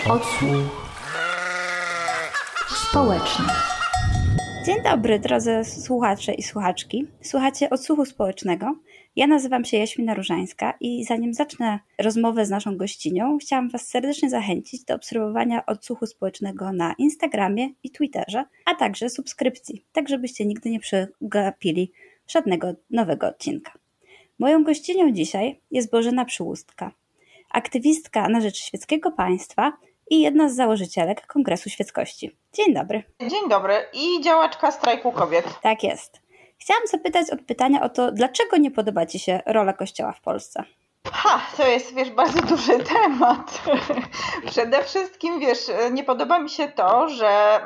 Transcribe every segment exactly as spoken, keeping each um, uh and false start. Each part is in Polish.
Odsłuch społeczny. Dzień dobry, drodzy słuchacze i słuchaczki. Słuchacie Odsłuchu Społecznego. Ja nazywam się Jaśmina Różańska i zanim zacznę rozmowę z naszą gościnią, chciałam Was serdecznie zachęcić do obserwowania Odsłuchu Społecznego na Instagramie i Twitterze, a także subskrypcji, tak żebyście nigdy nie przegapili żadnego nowego odcinka. Moją gościnią dzisiaj jest Bożena Przyłóstka, aktywistka na rzecz świeckiego państwa i jedna z założycielek Kongresu Świeckości. Dzień dobry. Dzień dobry i działaczka strajku kobiet. Tak jest. Chciałam zapytać od pytania o to, dlaczego nie podoba Ci się rola Kościoła w Polsce? Ha, to jest, wiesz, bardzo duży temat. Przede wszystkim, wiesz, nie podoba mi się to, że,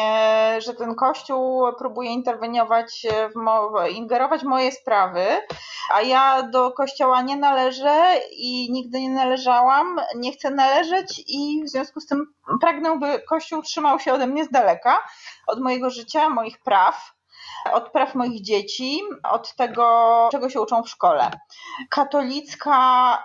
że ten Kościół próbuje interweniować, w mo- ingerować w moje sprawy, a ja do Kościoła nie należę i nigdy nie należałam, nie chcę należeć i w związku z tym pragnę, by Kościół trzymał się ode mnie z daleka, od mojego życia, moich praw. Od praw moich dzieci, od tego, czego się uczą w szkole. Katolicka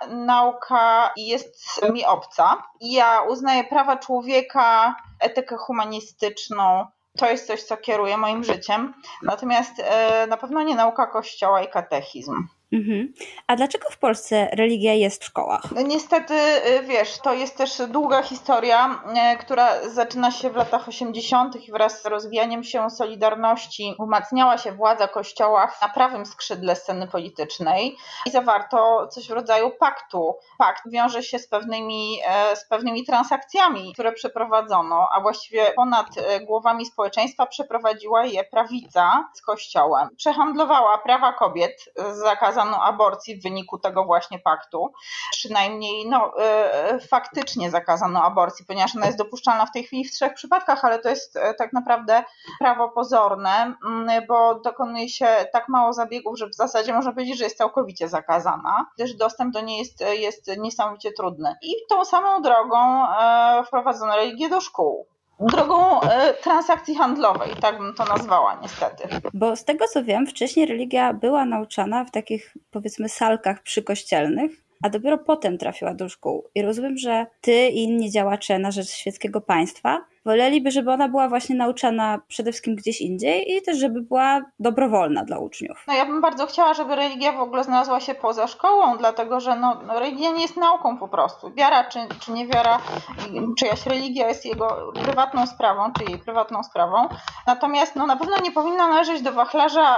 nauka jest mi obca. Ja uznaję prawa człowieka, etykę humanistyczną. To jest coś, co kieruje moim życiem. Natomiast e, na pewno nie nauka Kościoła i katechizm. Mhm. A dlaczego w Polsce religia jest w szkołach? No niestety, wiesz, to jest też długa historia, która zaczyna się w latach osiemdziesiątych i wraz z rozwijaniem się Solidarności umacniała się władza Kościoła na prawym skrzydle sceny politycznej i zawarto coś w rodzaju paktu. Pakt wiąże się z pewnymi, z pewnymi transakcjami, które przeprowadzono, a właściwie ponad głowami społeczeństwa przeprowadziła je prawica z Kościołem. Przehandlowała prawa kobiet, zakazano aborcji w wyniku tego właśnie paktu. Przynajmniej no, y, faktycznie zakazano aborcji, ponieważ ona jest dopuszczalna w tej chwili w trzech przypadkach, ale to jest y, tak naprawdę prawo pozorne, y, bo dokonuje się tak mało zabiegów, że w zasadzie można powiedzieć, że jest całkowicie zakazana, gdyż dostęp do niej jest, jest niesamowicie trudny. I tą samą drogą y, wprowadzono religię do szkół. Drogą e, transakcji handlowej, tak bym to nazwała niestety. Bo z tego co wiem, wcześniej religia była nauczana w takich, powiedzmy, salkach przykościelnych, a dopiero potem trafiła do szkół. I rozumiem, że ty i inni działacze na rzecz świeckiego państwa woleliby, żeby ona była właśnie nauczana przede wszystkim gdzieś indziej i też żeby była dobrowolna dla uczniów. No ja bym bardzo chciała, żeby religia w ogóle znalazła się poza szkołą, dlatego że no, no, religia nie jest nauką po prostu. Wiara czy, czy nie wiara, czyjaś religia jest jego prywatną sprawą, czy jej prywatną sprawą. Natomiast no, na pewno nie powinna należeć do wachlarza,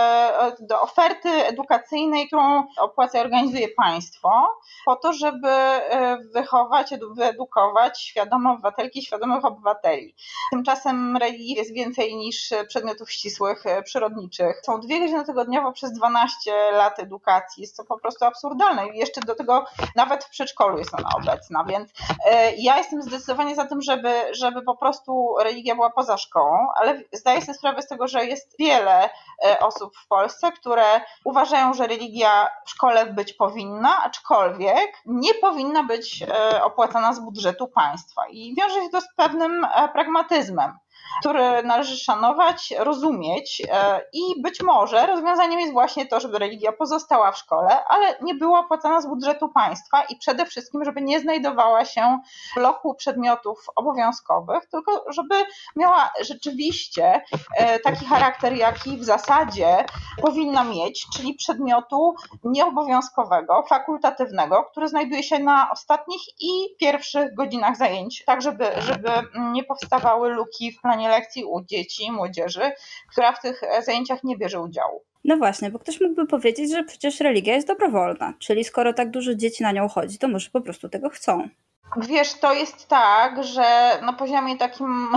e, do oferty edukacyjnej, którą opłaca i organizuje państwo, po to, żeby wychować, wyedukować świadome obywatelki, świadomych obywateli. Tymczasem religii jest więcej niż przedmiotów ścisłych, przyrodniczych. Są dwie godziny tygodniowo przez dwanaście lat edukacji. Jest to po prostu absurdalne i jeszcze do tego nawet w przedszkolu jest ona obecna, więc ja jestem zdecydowanie za tym, żeby, żeby po prostu religia była poza szkołą, ale zdaję sobie sprawę z tego, że jest wiele osób w Polsce, które uważają, że religia w szkole być powinna, aczkolwiek nie powinna być opłacana z budżetu państwa i wiąże się to z pewnym pragmatyzmem, który należy szanować, rozumieć i być może rozwiązaniem jest właśnie to, żeby religia pozostała w szkole, ale nie była opłacana z budżetu państwa i przede wszystkim, żeby nie znajdowała się w bloku przedmiotów obowiązkowych, tylko żeby miała rzeczywiście taki charakter, jaki w zasadzie powinna mieć, czyli przedmiotu nieobowiązkowego, fakultatywnego, który znajduje się na ostatnich i pierwszych godzinach zajęć, tak żeby, żeby nie powstawały luki w planie lekcji u dzieci i młodzieży, która w tych zajęciach nie bierze udziału. No właśnie, bo ktoś mógłby powiedzieć, że przecież religia jest dobrowolna, czyli skoro tak dużo dzieci na nią chodzi, to może po prostu tego chcą. Wiesz, to jest tak, że na poziomie takim,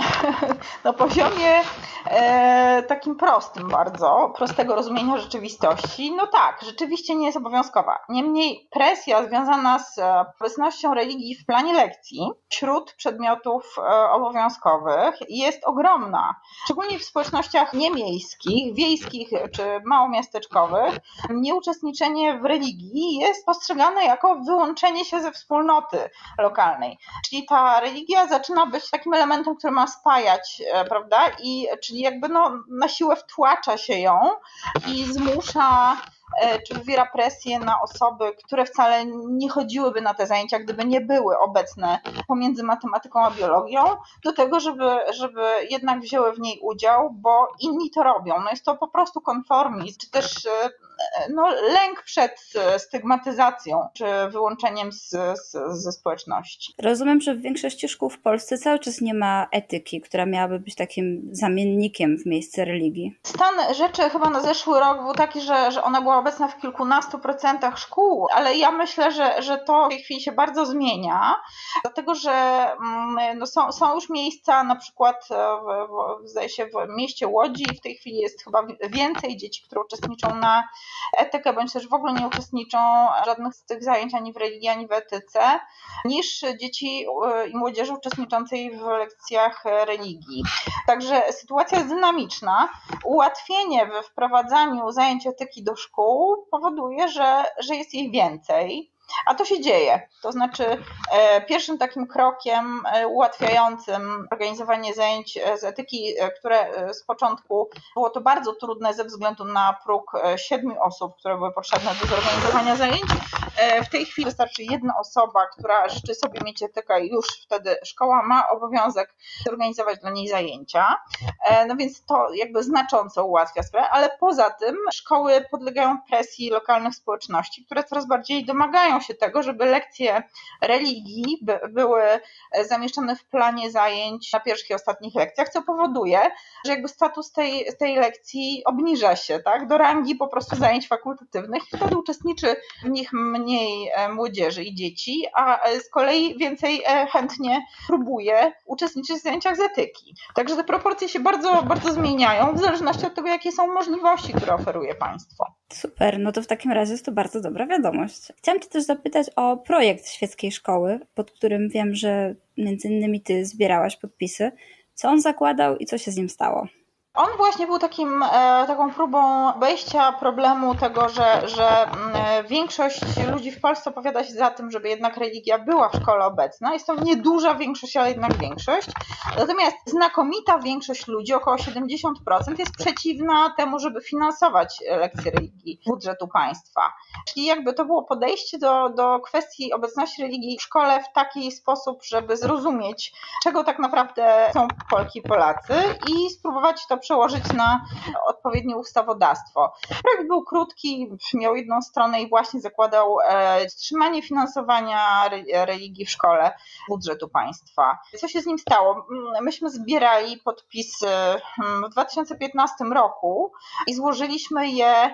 na poziomie e, takim prostym bardzo, prostego rozumienia rzeczywistości, no tak, rzeczywiście nie jest obowiązkowa. Niemniej presja związana z obecnością religii w planie lekcji wśród przedmiotów e, obowiązkowych jest ogromna. Szczególnie w społecznościach niemiejskich, wiejskich czy małomiasteczkowych, nieuczestniczenie w religii jest postrzegane jako wyłączenie się ze wspólnoty lokalnej. Czyli ta religia zaczyna być takim elementem, który ma spajać, prawda? I czyli jakby no, na siłę wtłacza się ją i zmusza czy wywiera presję na osoby, które wcale nie chodziłyby na te zajęcia, gdyby nie były obecne pomiędzy matematyką a biologią, do tego, żeby, żeby jednak wzięły w niej udział, bo inni to robią. No jest to po prostu konformizm, czy też no, lęk przed stygmatyzacją, czy wyłączeniem z, z, ze społeczności. Rozumiem, że w większości szkół w Polsce cały czas nie ma etyki, która miałaby być takim zamiennikiem w miejsce religii. Stan rzeczy chyba na zeszły rok był taki, że, że ona była obecna w kilkunastu procentach szkół, ale ja myślę, że, że to w tej chwili się bardzo zmienia, dlatego że no, są, są już miejsca, na przykład w, w, zdaje się w mieście Łodzi w tej chwili jest chyba więcej dzieci, które uczestniczą na etykę, bądź też w ogóle nie uczestniczą w żadnych z tych zajęć ani w religii, ani w etyce, niż dzieci i młodzieży uczestniczącej w lekcjach religii. Także sytuacja jest dynamiczna. Ułatwienie we wprowadzaniu zajęć etyki do szkół powoduje, że, że jest jej więcej. A to się dzieje. To znaczy e, pierwszym takim krokiem e, ułatwiającym organizowanie zajęć z etyki, e, które e, z początku było to bardzo trudne ze względu na próg e, siedmiu osób, które były potrzebne do zorganizowania zajęć. E, w tej chwili wystarczy jedna osoba, która życzy sobie mieć etykę i już wtedy szkoła ma obowiązek zorganizować dla niej zajęcia. E, no więc to jakby znacząco ułatwia sprawę, ale poza tym szkoły podlegają presji lokalnych społeczności, które coraz bardziej domagają się tego, żeby lekcje religii by, były zamieszczone w planie zajęć na pierwszych i ostatnich lekcjach, co powoduje, że jakby status tej, tej lekcji obniża się, tak, do rangi po prostu zajęć fakultatywnych i wtedy uczestniczy w nich mniej młodzieży i dzieci, a z kolei więcej chętnie próbuje uczestniczyć w zajęciach z etyki. Także te proporcje się bardzo, bardzo zmieniają w zależności od tego, jakie są możliwości, które oferuje państwo. Super, no to w takim razie jest to bardzo dobra wiadomość. Chciałam Cię też zapytać o projekt Świeckiej Szkoły, pod którym wiem, że między innymi Ty zbierałaś podpisy. Co on zakładał i co się z nim stało? On właśnie był takim, taką próbą obejścia problemu tego, że, że większość ludzi w Polsce opowiada się za tym, żeby jednak religia była w szkole obecna. Jest to nieduża większość, ale jednak większość. Natomiast znakomita większość ludzi, około siedemdziesiąt procent, jest przeciwna temu, żeby finansować lekcje religii z budżetu państwa. Czyli jakby to było podejście do, do kwestii obecności religii w szkole w taki sposób, żeby zrozumieć, czego tak naprawdę są Polki i Polacy i spróbować to przełożyć na odpowiednie ustawodawstwo. Projekt był krótki, miał jedną stronę i właśnie zakładał wstrzymanie finansowania religii w szkole z budżetu państwa. Co się z nim stało? Myśmy zbierali podpisy w dwa tysiące piętnastym roku i złożyliśmy je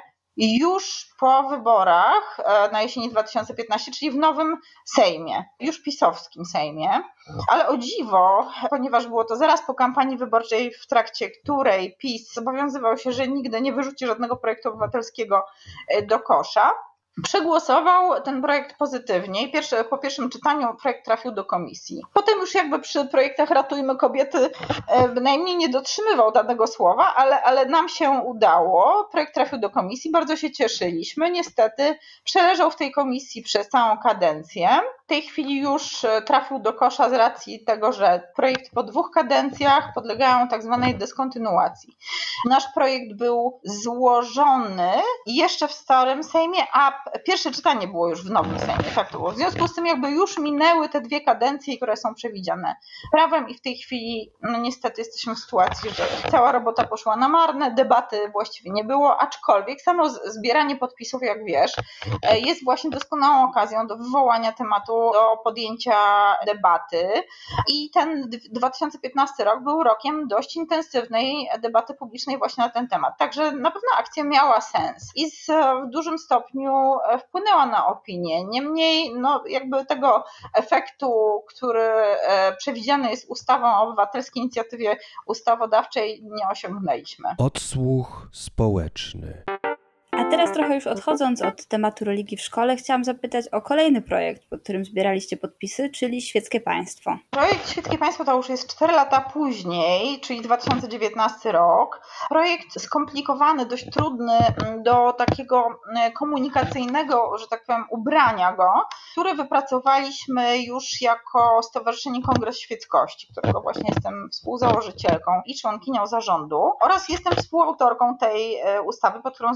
już po wyborach na jesieni dwa tysiące piętnastego, czyli w nowym Sejmie, już pisowskim Sejmie, ale o dziwo, ponieważ było to zaraz po kampanii wyborczej, w trakcie której PiS zobowiązywał się, że nigdy nie wyrzuci żadnego projektu obywatelskiego do kosza, przegłosował ten projekt pozytywnie i pierwszy, po pierwszym czytaniu projekt trafił do komisji. Potem już jakby przy projektach Ratujmy Kobiety bynajmniej nie dotrzymywał danego słowa, ale, ale nam się udało. Projekt trafił do komisji, bardzo się cieszyliśmy. Niestety przeleżał w tej komisji przez całą kadencję. W tej chwili już trafił do kosza z racji tego, że projekt po dwóch kadencjach podlegają tak zwanej dyskontynuacji. Nasz projekt był złożony jeszcze w starym Sejmie, a pierwsze czytanie było już w nowym Sejmie. Tak to było. W związku z tym jakby już minęły te dwie kadencje, które są przewidziane prawem i w tej chwili no niestety jesteśmy w sytuacji, że cała robota poszła na marne, debaty właściwie nie było, aczkolwiek samo zbieranie podpisów, jak wiesz, jest właśnie doskonałą okazją do wywołania tematu, do podjęcia debaty i ten dwa tysiące piętnasty rok był rokiem dość intensywnej debaty publicznej właśnie na ten temat. Także na pewno akcja miała sens i z, w dużym stopniu wpłynęła na opinię. Niemniej no, jakby tego efektu, który przewidziany jest ustawą o obywatelskiej inicjatywie ustawodawczej, nie osiągnęliśmy. Odsłuch społeczny. A teraz trochę już odchodząc od tematu religii w szkole, chciałam zapytać o kolejny projekt, pod którym zbieraliście podpisy, czyli Świeckie Państwo. Projekt Świeckie Państwo to już jest cztery lata później, czyli dwa tysiące dziewiętnasty rok. Projekt skomplikowany, dość trudny do takiego komunikacyjnego, że tak powiem, ubrania go, który wypracowaliśmy już jako Stowarzyszenie Kongres Świeckości, którego właśnie jestem współzałożycielką i członkinią zarządu oraz jestem współautorką tej ustawy, pod którą zbieraliśmy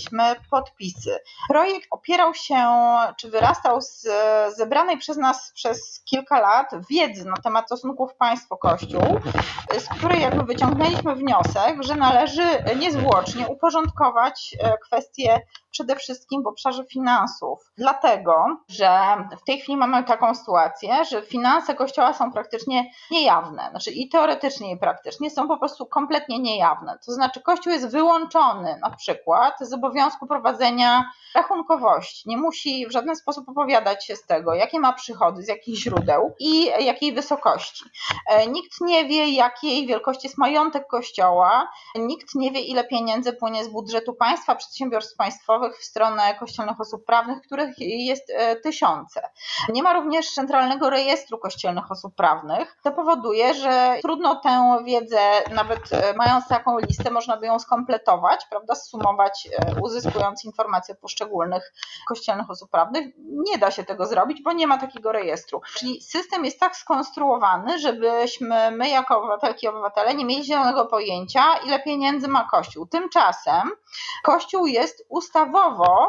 zbieraliśmy podpisy. Projekt opierał się, czy wyrastał z zebranej przez nas przez kilka lat wiedzy na temat stosunków państwo-kościół, z której jakby wyciągnęliśmy wniosek, że należy niezwłocznie uporządkować kwestie przede wszystkim w obszarze finansów. Dlatego, że w tej chwili mamy taką sytuację, że finanse Kościoła są praktycznie niejawne. Znaczy i teoretycznie i praktycznie są po prostu kompletnie niejawne. To znaczy Kościół jest wyłączony na przykład z obowiązku prowadzenia rachunkowości. Nie musi w żaden sposób opowiadać się z tego, jakie ma przychody, z jakich źródeł i jakiej wysokości. Nikt nie wie, jakiej wielkości jest majątek Kościoła. Nikt nie wie, ile pieniędzy płynie z budżetu państwa, przedsiębiorstw państwowych w stronę kościelnych osób prawnych, których jest tysiące. Nie ma również centralnego rejestru kościelnych osób prawnych. To powoduje, że trudno tę wiedzę, nawet mając taką listę, można by ją skompletować, prawda, zsumować, uzyskując informacje od poszczególnych kościelnych osób prawnych. Nie da się tego zrobić, bo nie ma takiego rejestru. Czyli system jest tak skonstruowany, żebyśmy my jako obywatelki i obywatele nie mieli zielonego pojęcia, ile pieniędzy ma Kościół. Tymczasem Kościół jest ustawowo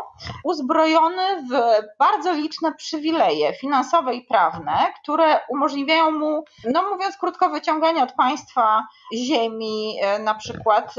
uzbrojony w bardzo liczne przywileje finansowe i prawne, które umożliwiają mu, no mówiąc krótko, wyciąganie od państwa ziemi na przykład,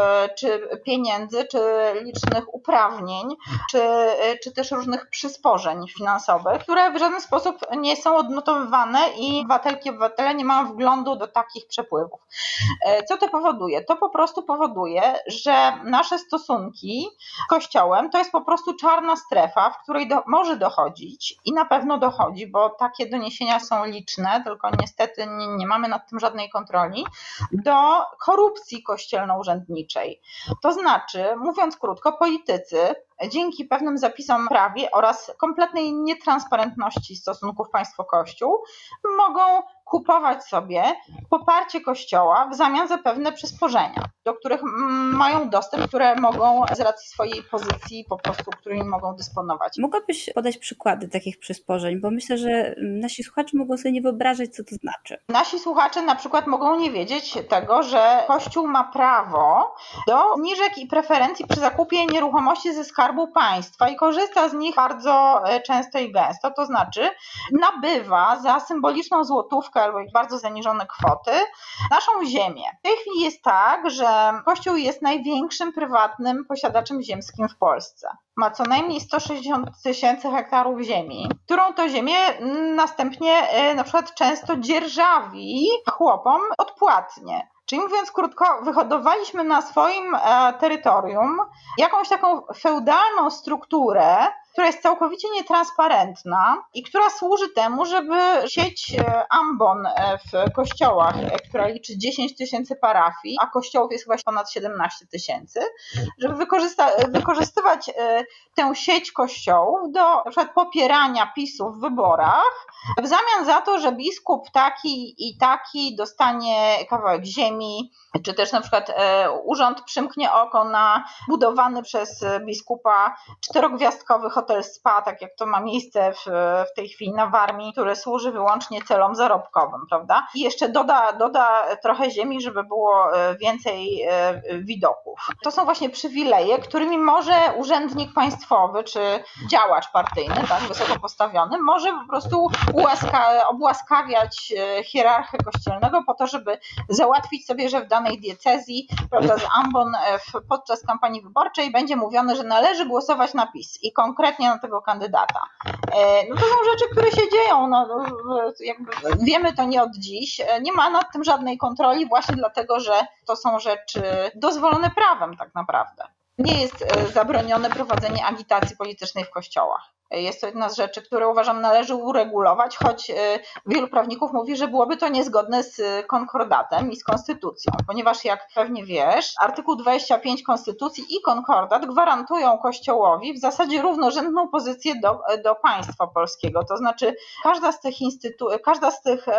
czy pieniędzy, czy licznych uprawnień, czy, czy też różnych przysporzeń finansowych, które w żaden sposób nie są odnotowywane i obywatelki i obywatele nie mają wglądu do takich przepływów. Co to powoduje? To po prostu powoduje, że nasze stosunki z Kościołem to jest po prostu czarna strefa, w której do, może dochodzić i na pewno dochodzi, bo takie doniesienia są liczne, tylko niestety nie, nie mamy nad tym żadnej kontroli, do korupcji kościelno-urzędniczej. To znaczy, mówiąc krótko, politycy dzięki pewnym zapisom w prawie oraz kompletnej nietransparentności stosunków państwo-kościół mogą kupować sobie poparcie Kościoła w zamian za pewne przysporzenia, do których mają dostęp, które mogą z racji swojej pozycji po prostu, którymi mogą dysponować. Mogłabyś podać przykłady takich przysporzeń, bo myślę, że nasi słuchacze mogą sobie nie wyobrażać, co to znaczy. Nasi słuchacze na przykład mogą nie wiedzieć tego, że Kościół ma prawo do zniżek i preferencji przy zakupie nieruchomości ze Skarbu Państwa i korzysta z nich bardzo często i gęsto, to znaczy nabywa za symboliczną złotówkę albo bardzo zaniżone kwoty naszą ziemię. W tej chwili jest tak, że Kościół jest największym prywatnym posiadaczem ziemskim w Polsce. Ma co najmniej sto sześćdziesiąt tysięcy hektarów ziemi, którą to ziemię następnie na przykład często dzierżawi chłopom odpłatnie. Czyli mówiąc krótko, wyhodowaliśmy na swoim terytorium jakąś taką feudalną strukturę, która jest całkowicie nietransparentna i która służy temu, żeby sieć ambon w kościołach, która liczy dziesięć tysięcy parafii, a kościołów jest chyba ponad siedemnaście tysięcy, żeby wykorzysta- wykorzystywać tę sieć kościołów do na przykład popierania PiSu w wyborach, w zamian za to, że biskup taki i taki dostanie kawałek ziemi, czy też na przykład urząd przymknie oko na budowany przez biskupa czterogwiazdkowy hotel spa, tak jak to ma miejsce w, w tej chwili na Warmii, który służy wyłącznie celom zarobkowym, prawda? I jeszcze doda, doda trochę ziemi, żeby było więcej widoków. To są właśnie przywileje, którymi może urzędnik państwowy czy działacz partyjny, tak, wysoko postawiony, może po prostu ułaska, obłaskawiać hierarchę kościelnego po to, żeby załatwić sobie, że w danej diecezji, prawda, z ambon w, podczas kampanii wyborczej będzie mówione, że należy głosować na PiS i konkretnie na tego kandydata. No to są rzeczy, które się dzieją. No, jakby wiemy to nie od dziś. Nie ma nad tym żadnej kontroli właśnie dlatego, że to są rzeczy dozwolone prawem tak naprawdę. Nie jest zabronione prowadzenie agitacji politycznej w kościołach. Jest to jedna z rzeczy, które uważam należy uregulować, choć wielu prawników mówi, że byłoby to niezgodne z konkordatem i z konstytucją, ponieważ jak pewnie wiesz, artykuł dwadzieścia pięć konstytucji i konkordat gwarantują Kościołowi w zasadzie równorzędną pozycję do, do państwa polskiego. To znaczy każda z tych instytu- każda z tych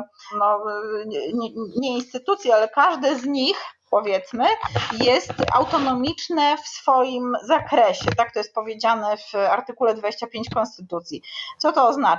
no, nie, nie instytucji, ale każde z nich, powiedzmy, jest autonomiczne w swoim zakresie. Tak to jest powiedziane w artykule dwadzieścia pięć Konstytucji. Co to oznacza?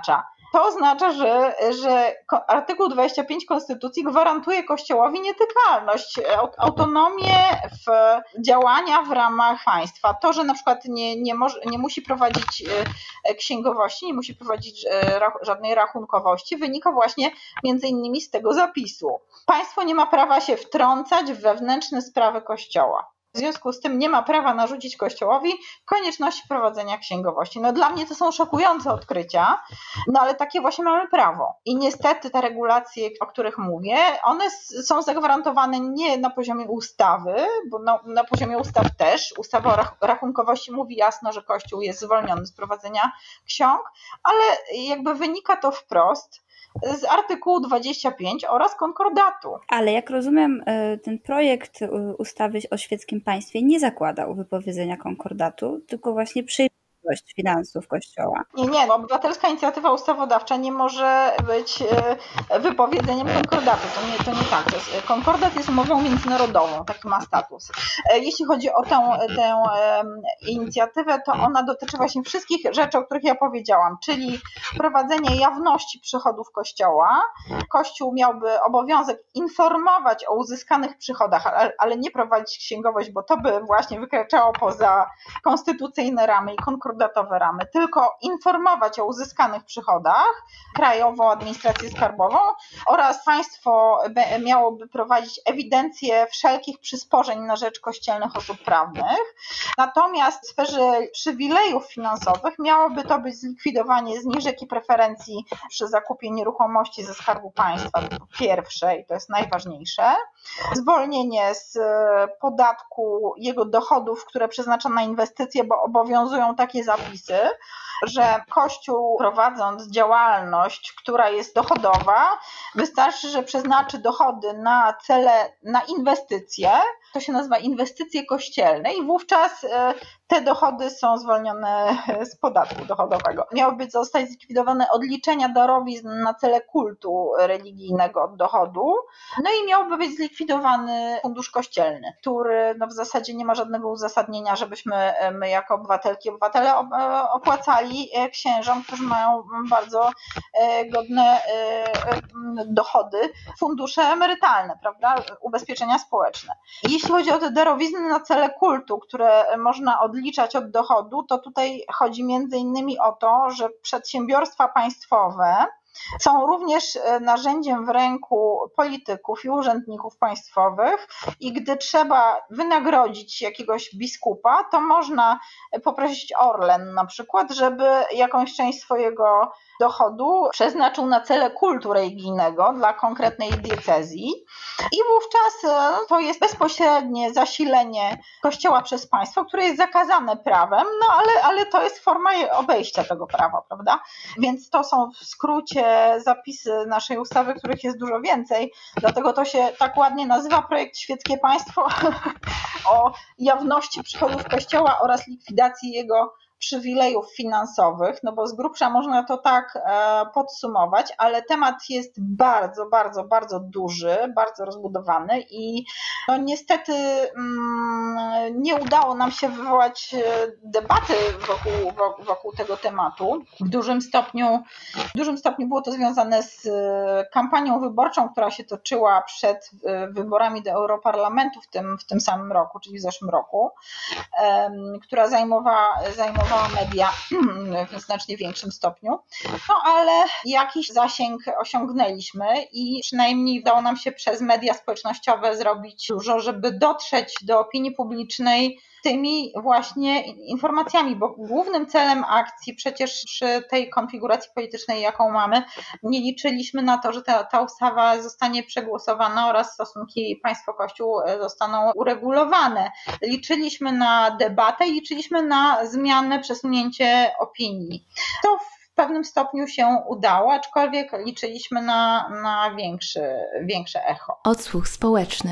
To oznacza, że, że artykuł dwadzieścia pięć Konstytucji gwarantuje Kościołowi nietykalność, autonomię w działania w ramach państwa. To, że na przykład nie, nie, może, nie musi prowadzić księgowości, nie musi prowadzić żadnej rachunkowości, wynika właśnie między innymi z tego zapisu. Państwo nie ma prawa się wtrącać w wewnętrzne sprawy Kościoła. W związku z tym nie ma prawa narzucić Kościołowi konieczności prowadzenia księgowości. No dla mnie to są szokujące odkrycia, no ale takie właśnie mamy prawo. I niestety te regulacje, o których mówię, one są zagwarantowane nie na poziomie ustawy, bo na, na poziomie ustaw też. Ustawa o rachunkowości mówi jasno, że Kościół jest zwolniony z prowadzenia ksiąg, ale jakby wynika to wprost z artykułu dwudziestego piątego oraz konkordatu. Ale jak rozumiem, ten projekt ustawy o świeckim państwie nie zakładał wypowiedzenia konkordatu, tylko właśnie przyjętość finansów Kościoła. Nie, nie, no, obywatelska inicjatywa ustawodawcza nie może być wypowiedzeniem konkordatu. To nie, to nie tak. To jest, konkordat jest umową międzynarodową, taki ma status. Jeśli chodzi o tę, tę inicjatywę, to ona dotyczy właśnie wszystkich rzeczy, o których ja powiedziałam, czyli prowadzenie jawności przychodów Kościoła. Kościół miałby obowiązek informować o uzyskanych przychodach, ale, ale nie prowadzić księgowość, bo to by właśnie wykraczało poza konstytucyjne ramy i konkordatowe ramy, tylko informować o uzyskanych przychodach, Krajową Administrację Skarbową oraz państwo miałoby prowadzić ewidencję wszelkich przysporzeń na rzecz kościelnych osób prawnych. Natomiast w sferze przywilejów finansowych miałoby to być zlikwidowanie zniżek i preferencji przy zakupie nieruchomości ze Skarbu Państwa, pierwsze i to jest najważniejsze, zwolnienie z podatku jego dochodów, które przeznacza na inwestycje, bo obowiązują takie zapisy, że Kościół prowadząc działalność, która jest dochodowa, wystarczy, że przeznaczy dochody na cele, na inwestycje, to się nazywa inwestycje kościelne i wówczas te dochody są zwolnione z podatku dochodowego. Miałyby zostać zlikwidowane odliczenia darowizn na cele kultu religijnego od dochodu, no i miałby być zlikwidowany fundusz kościelny, który no w zasadzie nie ma żadnego uzasadnienia, żebyśmy my jako obywatelki, obywatele opłacali księżom, którzy mają bardzo godne dochody, fundusze emerytalne, prawda, ubezpieczenia społeczne. Jeśli chodzi o te darowizny na cele kultu, które można odliczać od dochodu, to tutaj chodzi między innymi o to, że przedsiębiorstwa państwowe są również narzędziem w ręku polityków i urzędników państwowych i gdy trzeba wynagrodzić jakiegoś biskupa, to można poprosić Orlen na przykład, żeby jakąś część swojego dochodu przeznaczył na cele kultu religijnego dla konkretnej diecezji i wówczas to jest bezpośrednie zasilenie Kościoła przez państwo, które jest zakazane prawem, no ale, ale to jest forma obejścia tego prawa, prawda? Więc to są w skrócie zapisy naszej ustawy, których jest dużo więcej, dlatego to się tak ładnie nazywa projekt Świeckie Państwo o jawności przychodów Kościoła oraz likwidacji jego przywilejów finansowych, no bo z grubsza można to tak e, podsumować, ale temat jest bardzo, bardzo, bardzo duży, bardzo rozbudowany i no niestety mm, nie udało nam się wywołać debaty wokół, wokół tego tematu. W dużym stopniu, w dużym stopniu było to związane z kampanią wyborczą, która się toczyła przed wyborami do Europarlamentu w tym, w tym samym roku, czyli w zeszłym roku, e, która zajmowała, zajmowała media w znacznie większym stopniu, no ale jakiś zasięg osiągnęliśmy i przynajmniej udało nam się przez media społecznościowe zrobić dużo, żeby dotrzeć do opinii publicznej tymi właśnie informacjami, bo głównym celem akcji przecież przy tej konfiguracji politycznej, jaką mamy, nie liczyliśmy na to, że ta, ta ustawa zostanie przegłosowana oraz stosunki państwo-kościół zostaną uregulowane. Liczyliśmy na debatę i liczyliśmy na zmianę, przesunięcie opinii. To w pewnym stopniu się udało, aczkolwiek liczyliśmy na, na większy, większe echo. Odsłuch społeczny.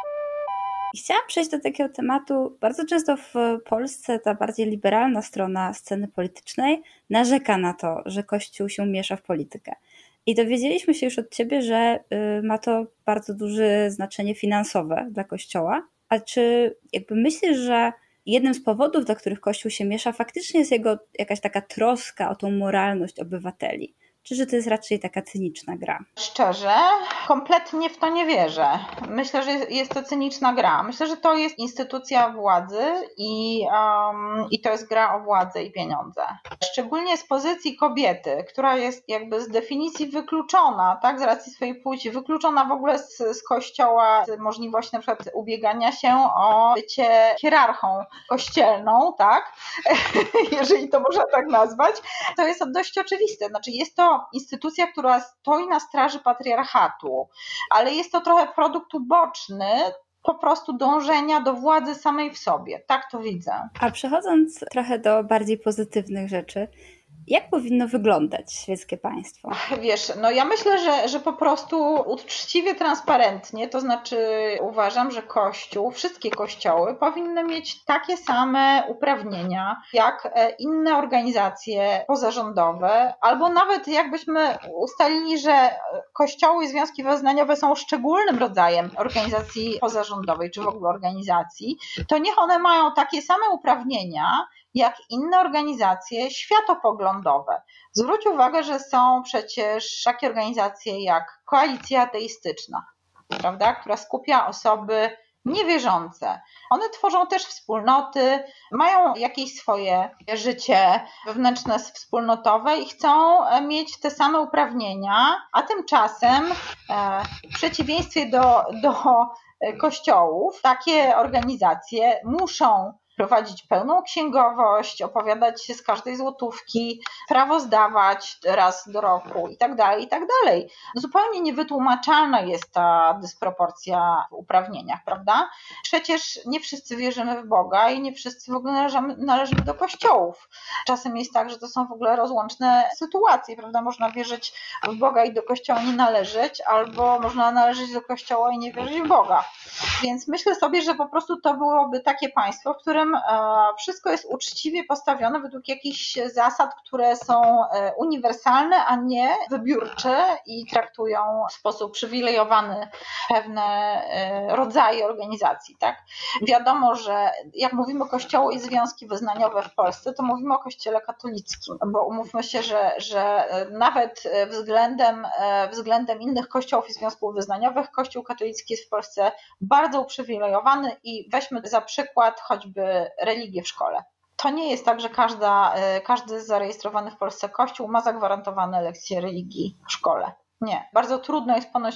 I chciałam przejść do takiego tematu. Bardzo często w Polsce ta bardziej liberalna strona sceny politycznej narzeka na to, że Kościół się miesza w politykę. I dowiedzieliśmy się już od Ciebie, że ma to bardzo duże znaczenie finansowe dla Kościoła. A czy jakby myślisz, że jednym z powodów, dla których Kościół się miesza, faktycznie jest jego jakaś taka troska o tą moralność obywateli? czy że to jest raczej taka cyniczna gra? Szczerze, kompletnie w to nie wierzę. Myślę, że jest to cyniczna gra. Myślę, że to jest instytucja władzy i, um, i to jest gra o władzę i pieniądze. Szczególnie z pozycji kobiety, która jest jakby z definicji wykluczona, tak, z racji swojej płci, wykluczona w ogóle z, z kościoła, z możliwości na przykład ubiegania się o bycie hierarchą kościelną, tak, jeżeli to można tak nazwać, to jest dość oczywiste. Znaczy jest to instytucja, która stoi na straży patriarchatu, ale jest to trochę produkt uboczny po prostu dążenia do władzy samej w sobie. Tak to widzę. A przechodząc trochę do bardziej pozytywnych rzeczy, jak powinno wyglądać świeckie państwo? Wiesz, no ja myślę, że, że po prostu uczciwie, transparentnie, to znaczy uważam, że Kościół, wszystkie kościoły powinny mieć takie same uprawnienia jak inne organizacje pozarządowe, albo nawet jakbyśmy ustalili, że kościoły i związki wyznaniowe są szczególnym rodzajem organizacji pozarządowej, czy w ogóle organizacji, to niech one mają takie same uprawnienia jak inne organizacje światopoglądowe. Zwróć uwagę, że są przecież takie organizacje jak Koalicja Ateistyczna, prawda, która skupia osoby niewierzące. One tworzą też wspólnoty, mają jakieś swoje życie wewnętrzne, wspólnotowe i chcą mieć te same uprawnienia, a tymczasem w przeciwieństwie do, do kościołów takie organizacje muszą prowadzić pełną księgowość, opowiadać się z każdej złotówki, prawo zdawać raz do roku i tak dalej, i tak dalej. Zupełnie niewytłumaczalna jest ta dysproporcja w uprawnieniach, prawda? Przecież nie wszyscy wierzymy w Boga i nie wszyscy w ogóle należymy, należymy do kościołów. Czasem jest tak, że to są w ogóle rozłączne sytuacje, prawda? Można wierzyć w Boga i do kościoła nie należeć, albo można należeć do kościoła i nie wierzyć w Boga. Więc myślę sobie, że po prostu to byłoby takie państwo, w którym wszystko jest uczciwie postawione według jakichś zasad, które są uniwersalne, a nie wybiórcze i traktują w sposób przywilejowany pewne rodzaje organizacji. Tak? Wiadomo, że jak mówimy o kościoły i związki wyznaniowe w Polsce, to mówimy o kościele katolickim, bo umówmy się, że, że nawet względem, względem innych kościołów i związków wyznaniowych kościół katolicki jest w Polsce bardzo uprzywilejowany i weźmy za przykład choćby religię w szkole. To nie jest tak, że każda, każdy zarejestrowany w Polsce kościół ma zagwarantowane lekcje religii w szkole. Nie. Bardzo trudno jest ponoć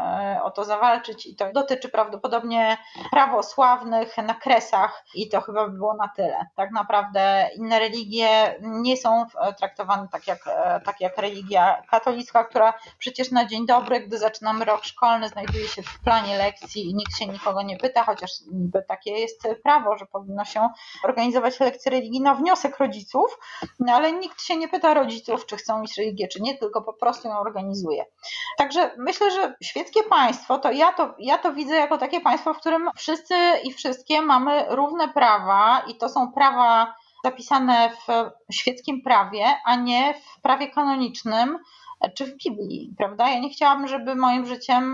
o to zawalczyć i to dotyczy prawdopodobnie prawosławnych na Kresach i to chyba by było na tyle. Tak naprawdę inne religie nie są traktowane tak jak, tak jak religia katolicka, która przecież na dzień dobry, gdy zaczynamy rok szkolny, znajduje się w planie lekcji i nikt się nikogo nie pyta, chociaż niby takie jest prawo, że powinno się organizować lekcje religii na wniosek rodziców, no ale nikt się nie pyta rodziców, czy chcą mieć religię, czy nie, tylko po prostu ją organizuje. Także myślę, że świeckie państwo, to ja, to ja to widzę jako takie państwo, w którym wszyscy i wszystkie mamy równe prawa i to są prawa zapisane w świeckim prawie, a nie w prawie kanonicznym czy w Biblii, prawda? Ja nie chciałabym, żeby moim życiem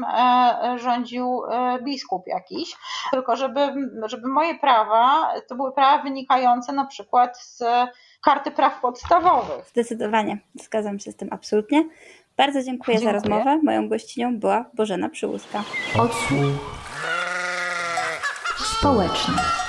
rządził biskup jakiś, tylko żeby, żeby moje prawa to były prawa wynikające na przykład z Karty Praw Podstawowych. Zdecydowanie, zgadzam się z tym absolutnie. Bardzo dziękuję, dziękuję za rozmowę. Moją gościnią była Bożena Przyłuska. Odsłuch społeczny.